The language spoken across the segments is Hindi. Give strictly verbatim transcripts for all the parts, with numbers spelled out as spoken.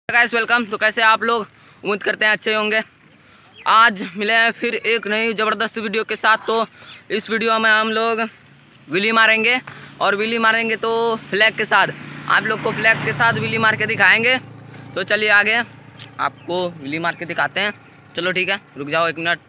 Guys welcome. तो कैसे आप लोग, उम्मीद करते हैं अच्छे होंगे। आज मिले हैं फिर एक नई ज़बरदस्त वीडियो के साथ। तो इस वीडियो में हम लोग विली मारेंगे और विली मारेंगे तो फ्लैग के साथ। आप लोग को फ्लैग के साथ विली मार के दिखाएंगे। तो चलिए आगे आपको विली मार के दिखाते हैं। चलो ठीक है, रुक जाओ एक मिनट।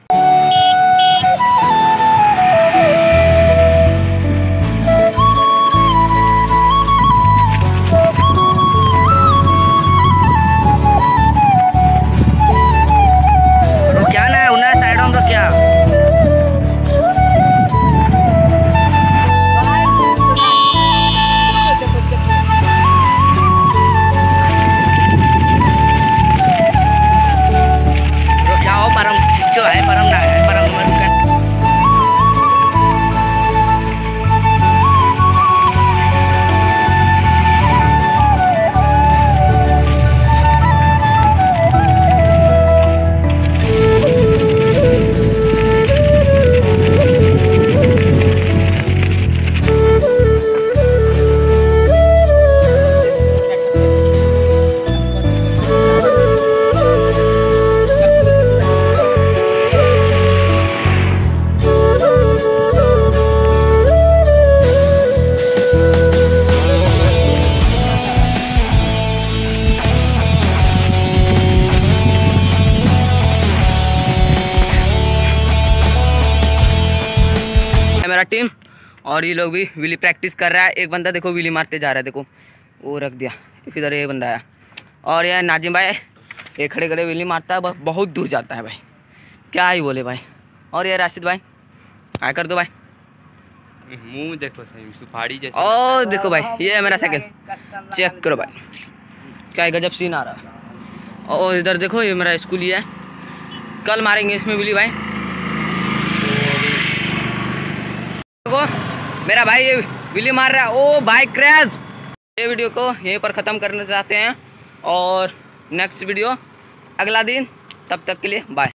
मेरा टीम और ये लोग भी विली प्रैक्टिस कर रहा है। एक बंदा देखो विली मारते जा रहा है, देखो वो रख दिया। इधर ये बंदा है और यह नाजिम भाई, ये खड़े खड़े विली मारता है, बहुत दूर जाता है भाई, क्या ही बोले भाई। और ये राशिद भाई, आए कर दो भाई, मुंह देखो सही सुपारी जैसे। ओ देखो भाई, ये है मेरा साइकिल, चेक करो भाई, क्या गजब सीन आ रहा है। और इधर देखो ये मेरा स्कूल ही है, कल मारेंगे इसमें विली भाई। मेरा भाई ये विली मार रहा है, ओ भाई क्रैश। ये वीडियो को यहीं पर ख़त्म करना चाहते हैं और नेक्स्ट वीडियो अगला दिन, तब तक के लिए बाय।